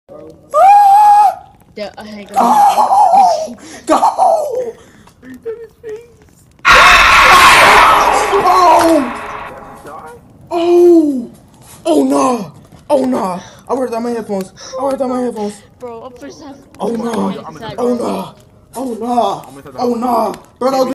Go! Oh no! Oh no! I worked on my headphones. Bro, I'm first time. Oh no! Oh no! Oh no! Oh no! Bro, that was